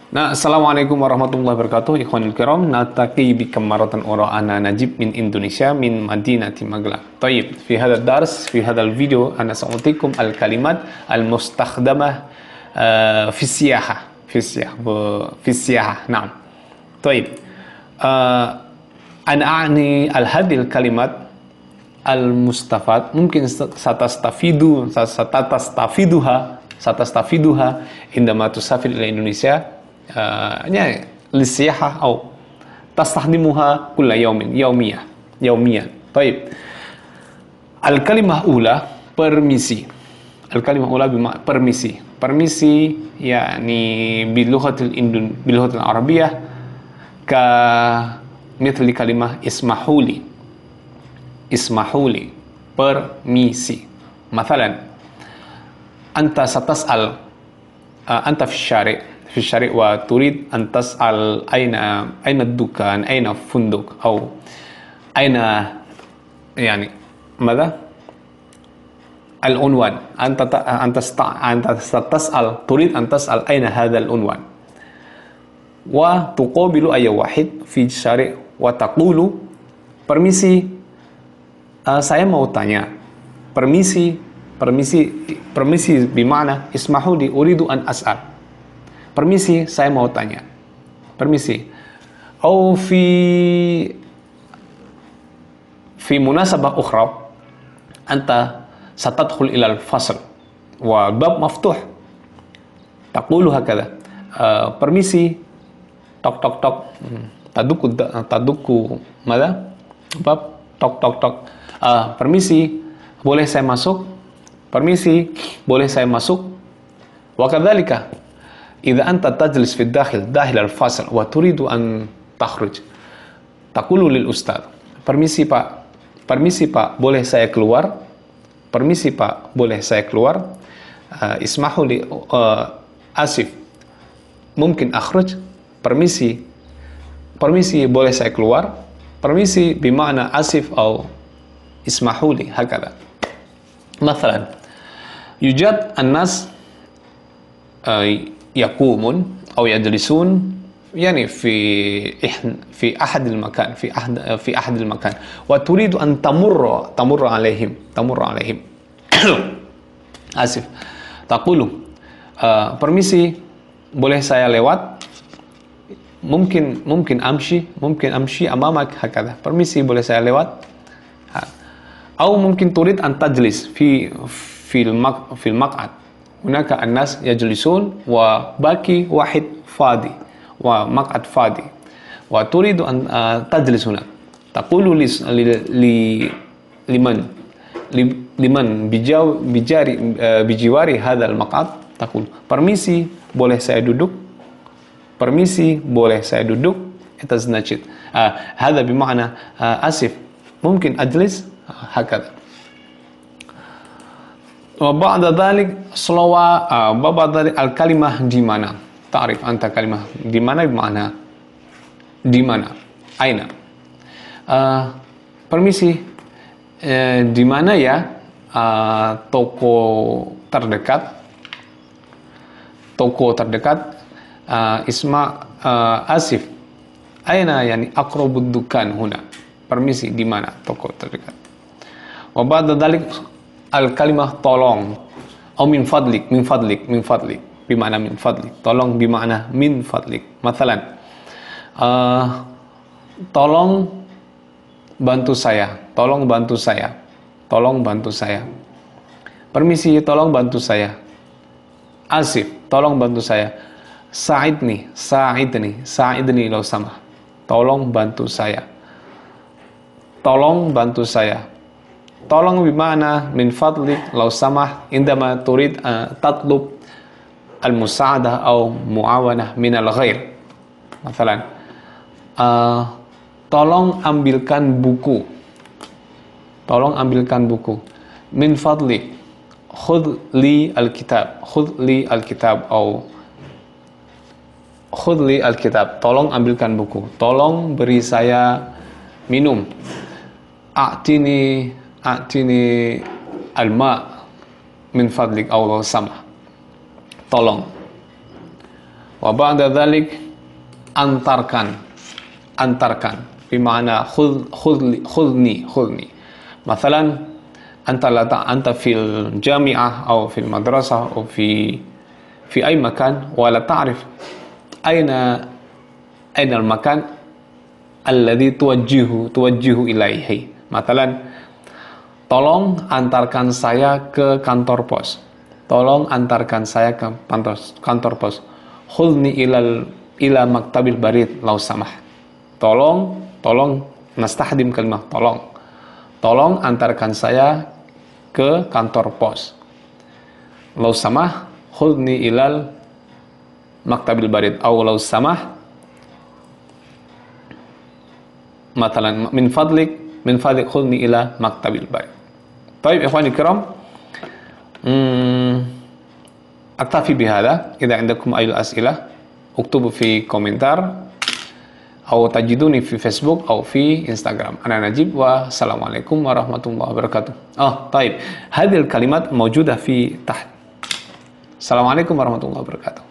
Nah, Assalamualaikum warahmatullahi wabarakatuh. Ikhwanul kiram, naltaqi bikum maratan ukhra. Ana Najib min Indonesia min Madinati Magelang. Tayyib, fi hadzal dars, fi hadzal video ana sa'utikum al-kalimat al-mustakhdamah fi siyahah. Fi siyahah. Naam. Tayyib. Ana a'ni al-hadhil kalimat al-mustafad mungkin satastafiduha indama tusafir ila Indonesia للسياحة أو تستخدمها كل يوم يوميا. طيب الكلمة الأولى permisi. الكلمة الأولى بمعنى permisi يعني باللغة العربية كمثل كلمة اسمحوا لي permisi. مثلا أنت ستسأل أنت في الشارع وتريد أن تسأل أين الدكان، أين فندق، أو أين يعني ماذا؟ العنوان. أنت ستسأل، تريد أن تسأل أين هذا العنوان، وتقابل أي واحد في الشارع وتقول permisi, saya mau tanya. Permisi بمعنى اسمحوا لي أريد أن أسأل. Permisi, saya mau tanya. Permisi. أو في مناسبة أخرى أنت ستدخل إلى الفصل والباب مفتوح، تقول هكذا permisi tok tok tok تدق ماذا؟ باب tok tok tok. Permisi, boleh saya masuk? Permisi, boleh saya masuk? وكذلك إذا أنت تجلس في داخل الفصل وتريد أن تخرج تقول للأستاذ permisi pak, boleh saya keluar? Permisi pak, boleh saya keluar? اسمحوا لي آسف ممكن أخرج؟ permisi boleh saya keluar? permisi بمعنى آسف أو اسمحوا لي هكذا. مثلا يوجد الناس يقومون أو يجلسون يعني في أحد المكان وتريد أن تمر عليهم آسف تقول permisi, boleh saya lewat? ممكن أمشي أمامك هكذا. permisi, boleh saya lewat? أو ممكن تريد أن تجلس في المقعد. هناك الناس يجلسون وباقي واحد فاضي ومقعد فاضي وتريد أن تجلس هناك. تقول لمن بجوار هذا المقعد تقول permisi, boleh saya duduk? Permisi, boleh saya duduk? Это значит هذا بمعنى آسف ممكن أجلس هكذا. وبعد ذلك الكلمة di mana. تعرف أنت كلمة di mana بمعنى di mana, أين. Permisi, di mana ya toko terdekat? آسف أين يعني أقرب الدكان هنا. Permisi, di mana toko terdekat. وبعد ذلك الكلمة tolong أو من فضلك بمعنى من فضلك. tolong بمعنى من فضلك. مثلا tolong bantu saya. Permisi, tolong bantu saya. آسف, tolong bantu saya. ساعدني لو سمحت. tolong bantu saya. Tolong بمعنى من فضلك لو سمحت عندما تريد تطلب المساعدة أو معاونة من الغير. مثلا tolong ambilkan buku. من فضلك خذ لي الكتاب أو خذ لي الكتاب. tolong ambilkan buku. Tolong beri saya minum. أعطني الماء من فضلك أو لو سمحت. tolong. Wa ba'da dzalik antarkan. Antarkan. Bimana khudni. Masalan anta fil jami'ah atau fil madrasah atau fi ay makan wa la ta'rif aina al-makan alladhi tuwajjihu ilaihi. Masalan, tolong antarkan saya ke kantor pos. Tolong antarkan saya ke kantor pos. Khudni ila maktabil barid law samah. Tolong nastahdim kalimah tolong. Tolong antarkan saya ke kantor pos. Law samah khudni ilal maktabil barid aw law samah matalan min fadlik khudni ila maktabil barid. Baik ikhwani kiram, aktafi bihada. Idza indakum ay as'ilah uktubu fi komentar atau tajiduni fi Facebook atau fi Instagram. Ana Najib wa assalamualaikum warahmatullahi wabarakatuh. طيب هذه الكلمات موجودة في تحت. Assalamualaikum warahmatullahi wabarakatuh.